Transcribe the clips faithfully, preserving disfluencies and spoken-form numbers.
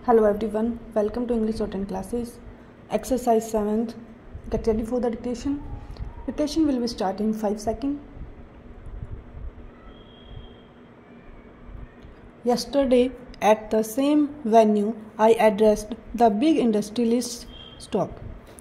Hello everyone, welcome to English Shorthand classes. Exercise seventh. Get ready for the dictation. Dictation will be starting in five seconds. Yesterday at the same venue I addressed the big industrialists stock.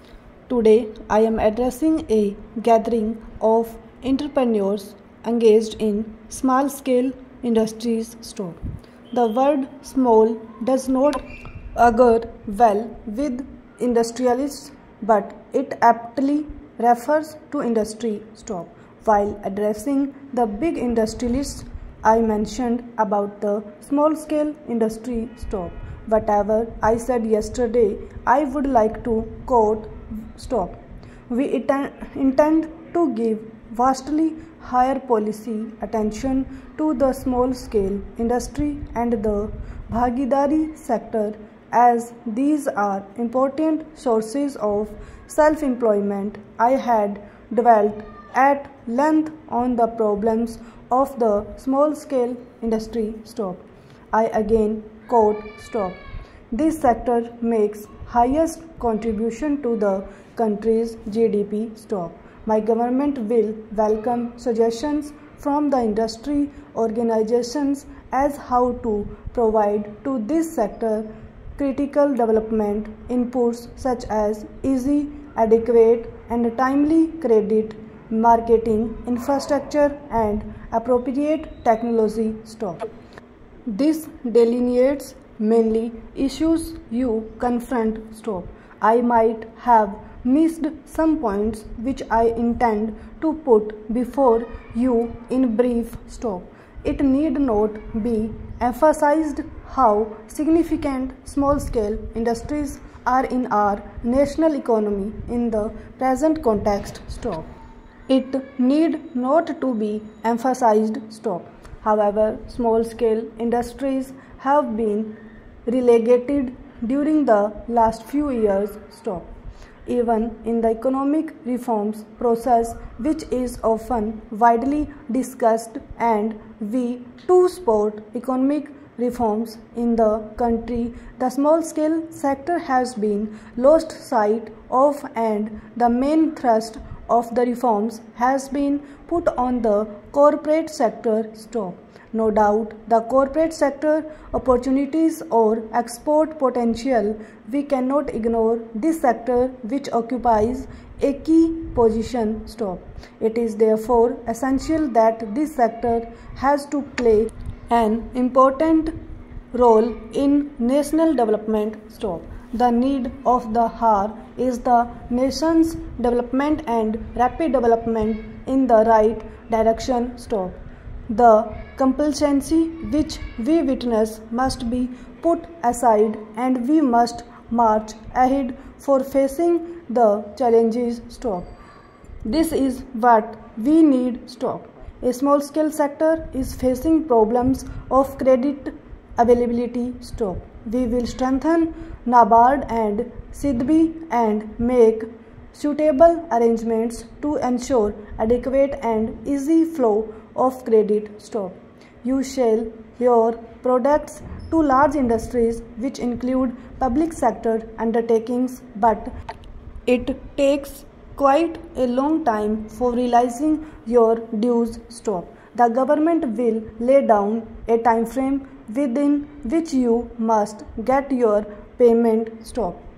Today I am addressing a gathering of entrepreneurs engaged in small scale industries stock. The word small does not augur well with industrialists, but it aptly refers to industry stock. While addressing the big industrialists, I mentioned about the small scale industry stock. Whatever I said yesterday, I would like to quote stock. We intend to give vastly higher policy attention to the small scale industry and the bhagidari sector, as these are important sources of self-employment. I had dwelt at length on the problems of the small scale industry stock. I again quote stock. This sector makes highest contribution to the country's G D P stock. My government will welcome suggestions from the industry organizations as how to provide to this sector critical development inputs such as easy, adequate and timely credit, marketing, infrastructure and appropriate technology stock. This delineates mainly issues you confront stock. I might have missed some points which I intend to put before you in brief stock. It need not be emphasized how significant small-scale industries are in our national economy in the present context stock. It need not to be emphasized stock. However, small-scale industries have been relegated during the last few years stock. Even in the economic reforms process, which is often widely discussed, and we too support economic reforms in the country, the small scale sector has been lost sight of, and the main thrust of the reforms has been put on the corporate sector stock. No doubt, the corporate sector opportunities or export potential, we cannot ignore this sector which occupies a key position stock. It is therefore essential that this sector has to play an important role in national development stock. The need of the hour is the nation's development and rapid development in the right direction stock. The complacency which we witness must be put aside, and we must march ahead for facing the challenges stock. This is what we need stock. A small scale sector is facing problems of credit availability stock. We will strengthen NABARD and SIDBI and make suitable arrangements to ensure adequate and easy flow of credit stock. You sell your products to large industries which include public sector undertakings, but it takes quite a long time for realizing your dues stock. The government will lay down a time frame within which you must get your payment stock.